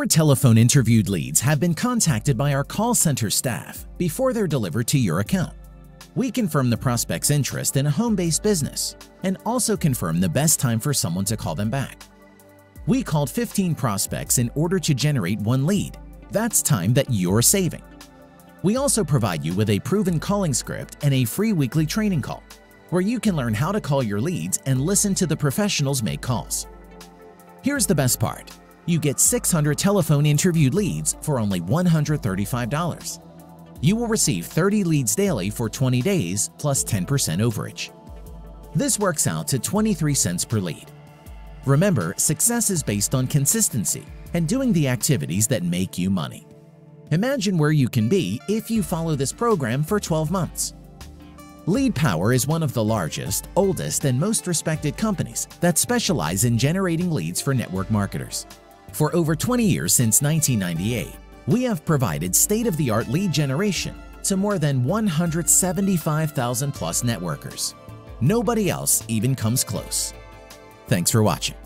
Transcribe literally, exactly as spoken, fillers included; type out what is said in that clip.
Your telephone interviewed leads have been contacted by our call center staff before they're delivered to your account. We confirm the prospect's interest in a home-based business and also confirm the best time for someone to call them back. We called fifteen prospects in order to generate one lead. That's time that you're saving. We also provide you with a proven calling script and a free weekly training call, where you can learn how to call your leads and listen to the professionals make calls. Here's the best part. You get six hundred telephone interviewed leads for only one hundred thirty-five dollars. You will receive thirty leads daily for twenty days plus ten percent overage. This works out to twenty-three cents per lead. Remember, success is based on consistency and doing the activities that make you money. Imagine where you can be if you follow this program for twelve months. Lead Power is one of the largest, oldest, and most respected companies that specialize in generating leads for network marketers. For over twenty years since nineteen ninety-eight, we have provided state-of-the-art lead generation to more than one hundred seventy-five thousand plus networkers. Nobody else even comes close. Thanks for watching.